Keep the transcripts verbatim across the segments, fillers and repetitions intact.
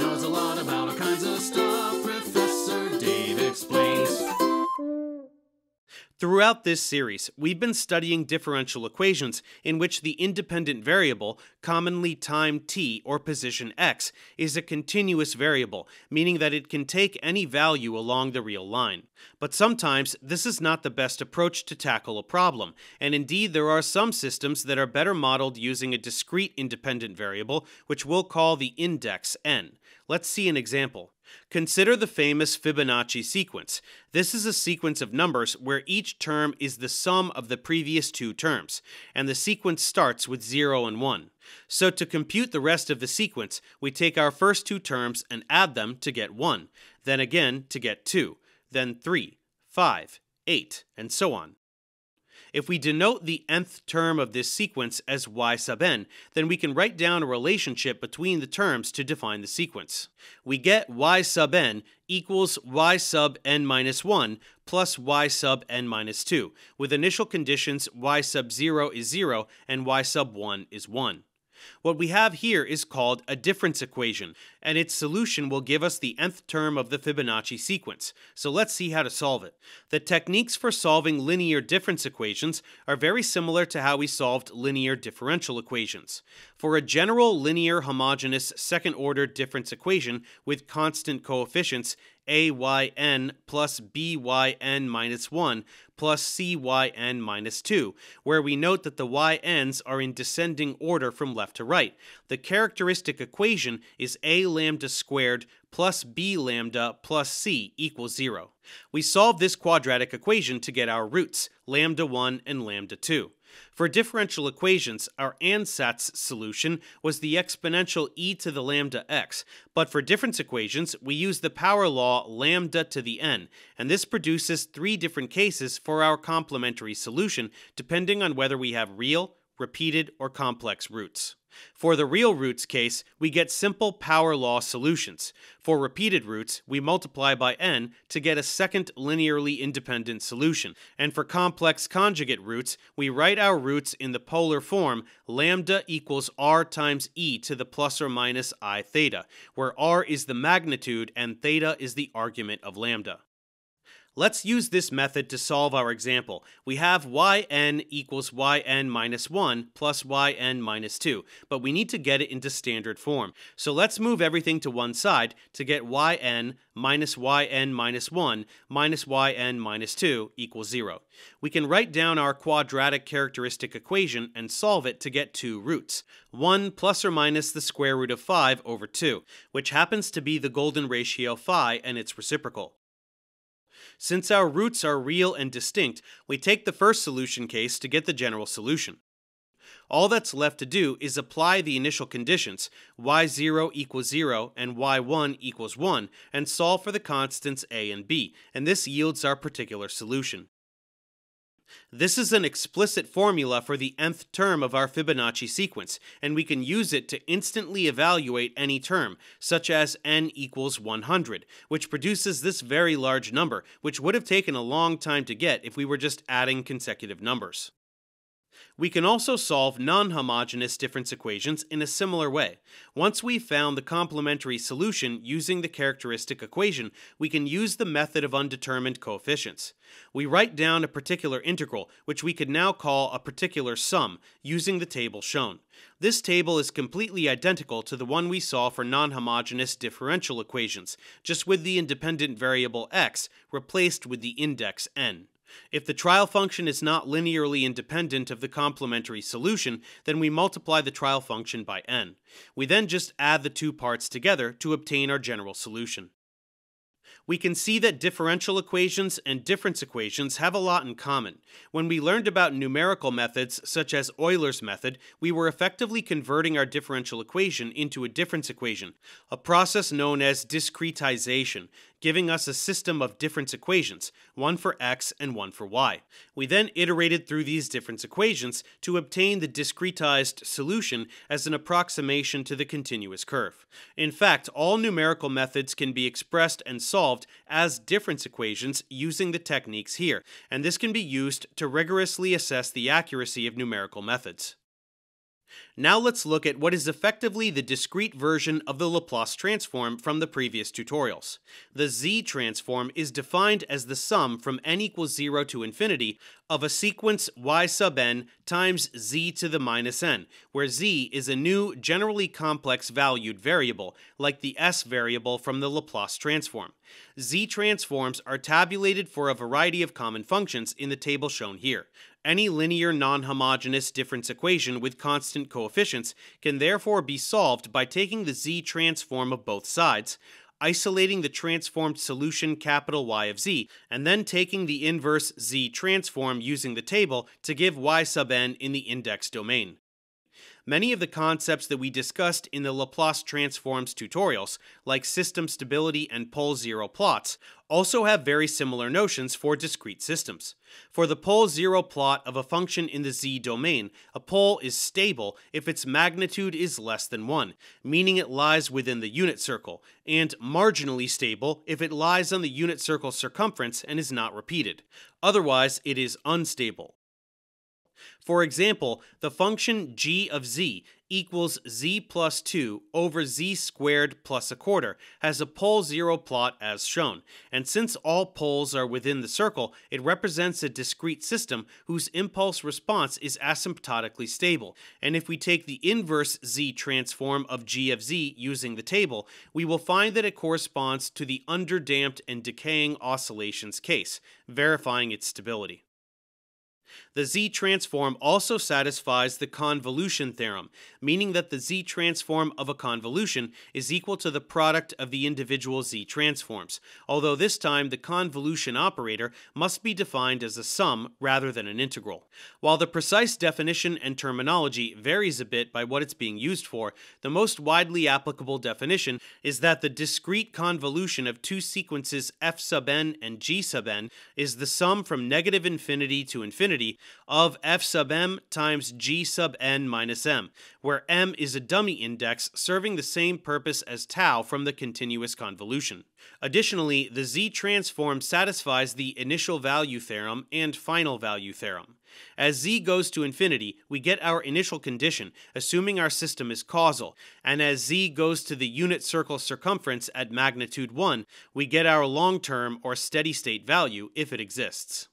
knows a lot about all kinds of stuff. Professor Dave explains. Throughout this series, we've been studying differential equations in which the independent variable, commonly time t or position x, is a continuous variable, meaning that it can take any value along the real line. But sometimes this is not the best approach to tackle a problem, and indeed there are some systems that are better modeled using a discrete independent variable, which we'll call the index n. Let's see an example. Consider the famous Fibonacci sequence. This is a sequence of numbers where each term is the sum of the previous two terms, and the sequence starts with zero and one. So to compute the rest of the sequence, we take our first two terms and add them to get one, then again to get two, then three, five, eight, and so on. If we denote the nth term of this sequence as y sub n, then we can write down a relationship between the terms to define the sequence. We get y sub n equals y sub n minus one plus y sub n minus two, with initial conditions y sub zero is zero and y sub one is one. What we have here is called a difference equation, and its solution will give us the nth term of the Fibonacci sequence. So let's see how to solve it. The techniques for solving linear difference equations are very similar to how we solved linear differential equations. For a general linear homogeneous second-order difference equation with constant coefficients, a_yn plus b_yn minus one plus c_yn minus two, where we note that theyn's are in descending order from left to right. The characteristic equation is a lambda squared plus b lambda plus c equals zero. We solve this quadratic equation to get our roots, lambda one and lambda two. For differential equations, our ansatz solution was the exponential e to the lambda x, but for difference equations, we use the power law lambda to the n, and this produces three different cases for our complementary solution, depending on whether we have real, repeated, or complex roots. For the real roots case, we get simple power law solutions. For repeated roots, we multiply by n to get a second linearly independent solution. And for complex conjugate roots, we write our roots in the polar form lambda equals r times e to the plus or minus I theta, where r is the magnitude and theta is the argument of lambda. Let's use this method to solve our example. We have yn equals yn minus one plus yn minus two, but we need to get it into standard form. So let's move everything to one side to get yn minus yn minus one minus yn minus two equals zero. We can write down our quadratic characteristic equation and solve it to get two roots. one plus or minus the square root of five over two, which happens to be the golden ratio phi and its reciprocal. Since our roots are real and distinct, we take the first solution case to get the general solution. All that's left to do is apply the initial conditions, y zero equals zero and y one equals one, and solve for the constants a and b, and this yields our particular solution. This is an explicit formula for the nth term of our Fibonacci sequence, and we can use it to instantly evaluate any term, such as n equals one hundred, which produces this very large number, which would have taken a long time to get if we were just adding consecutive numbers. We can also solve non-homogeneous difference equations in a similar way. Once we've found the complementary solution using the characteristic equation, we can use the method of undetermined coefficients. We write down a particular integral, which we could now call a particular sum, using the table shown. This table is completely identical to the one we saw for non-homogeneous differential equations, just with the independent variable x replaced with the index n. If the trial function is not linearly independent of the complementary solution, then we multiply the trial function by n. We then just add the two parts together to obtain our general solution. We can see that differential equations and difference equations have a lot in common. When we learned about numerical methods such as Euler's method, we were effectively converting our differential equation into a difference equation, a process known as discretization, giving us a system of difference equations, one for x and one for y. We then iterated through these difference equations to obtain the discretized solution as an approximation to the continuous curve. In fact, all numerical methods can be expressed and solved as difference equations using the techniques here, and this can be used to rigorously assess the accuracy of numerical methods. Now let's look at what is effectively the discrete version of the Laplace transform from the previous tutorials. The Z transform is defined as the sum from n equals zero to infinity of a sequence y sub n times z to the minus n, where z is a new, generally complex valued variable, like the s variable from the Laplace transform. Z transforms are tabulated for a variety of common functions in the table shown here. Any linear non-homogeneous difference equation with constant coefficients can therefore be solved by taking the Z transform of both sides, isolating the transformed solution capital Y of Z, and then taking the inverse Z transform using the table to give Y sub n in the index domain. Many of the concepts that we discussed in the Laplace transforms tutorials, like system stability and pole zero plots, also have very similar notions for discrete systems. For the pole zero plot of a function in the Z domain, a pole is stable if its magnitude is less than one, meaning it lies within the unit circle, and marginally stable if it lies on the unit circle circumference and is not repeated. Otherwise, it is unstable. For example, the function g of z equals z plus two over z squared plus a quarter has a pole zero plot as shown, and since all poles are within the circle, it represents a discrete system whose impulse response is asymptotically stable, and if we take the inverse z transform of g of z using the table, we will find that it corresponds to the underdamped and decaying oscillations case, verifying its stability. The Z transform also satisfies the convolution theorem, meaning that the Z transform of a convolution is equal to the product of the individual Z transforms, although this time the convolution operator must be defined as a sum rather than an integral. While the precise definition and terminology varies a bit by what it's being used for, the most widely applicable definition is that the discrete convolution of two sequences f sub n and g sub n is the sum from negative infinity to infinity of f sub m times g sub n minus m, where m is a dummy index serving the same purpose as tau from the continuous convolution. Additionally, the Z transform satisfies the initial value theorem and final value theorem. As z goes to infinity, we get our initial condition, assuming our system is causal, and as z goes to the unit circle circumference at magnitude one, we get our long-term or steady-state value if it exists.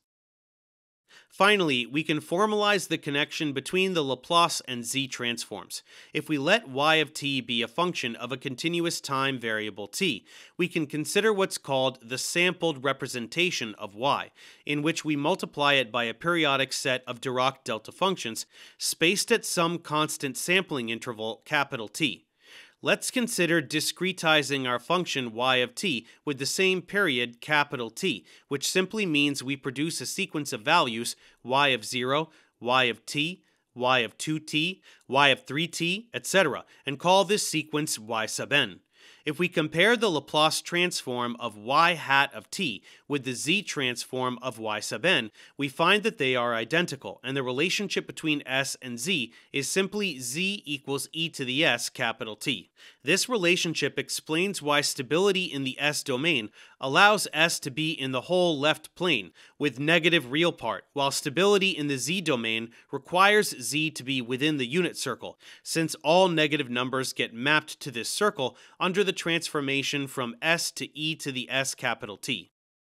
Finally, we can formalize the connection between the Laplace and Z transforms. If we let y of t be a function of a continuous time variable t, we can consider what's called the sampled representation of y, in which we multiply it by a periodic set of Dirac delta functions spaced at some constant sampling interval capital T. Let's consider discretizing our function y of t with the same period capital T, which simply means we produce a sequence of values y of zero, y of t, y of two t, y of three t, et cetera, and call this sequence y sub n. If we compare the Laplace transform of y hat of t with the Z transform of y sub n, we find that they are identical, and the relationship between s and z is simply z equals e to the s capital T. This relationship explains why stability in the S domain allows S to be in the whole left plane with negative real part, while stability in the Z domain requires Z to be within the unit circle, since all negative numbers get mapped to this circle under the transformation from S to e to the S capital T.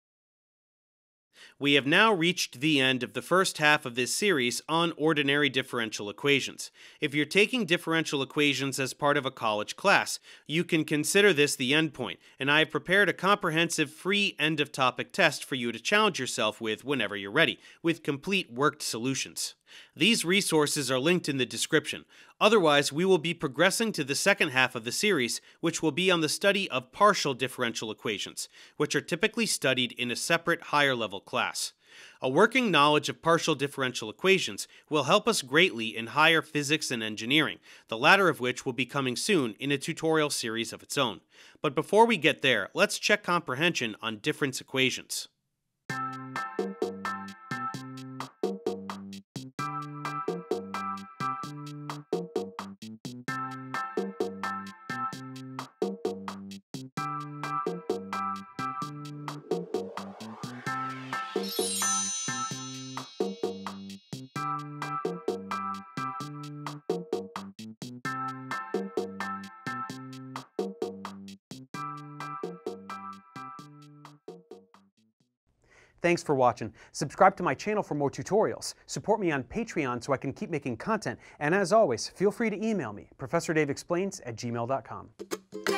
We have now reached the end of the first half of this series on ordinary differential equations. If you're taking differential equations as part of a college class, you can consider this the endpoint, and I have prepared a comprehensive free end-of-topic test for you to challenge yourself with whenever you're ready, with complete worked solutions. These resources are linked in the description. Otherwise, we will be progressing to the second half of the series, which will be on the study of partial differential equations, which are typically studied in a separate higher-level class. A working knowledge of partial differential equations will help us greatly in higher physics and engineering, the latter of which will be coming soon in a tutorial series of its own. But before we get there, let's check comprehension on difference equations. Thanks for watching. Subscribe to my channel for more tutorials. Support me on Patreon so I can keep making content. And as always, feel free to email me, professor dave explains at gmail dot com.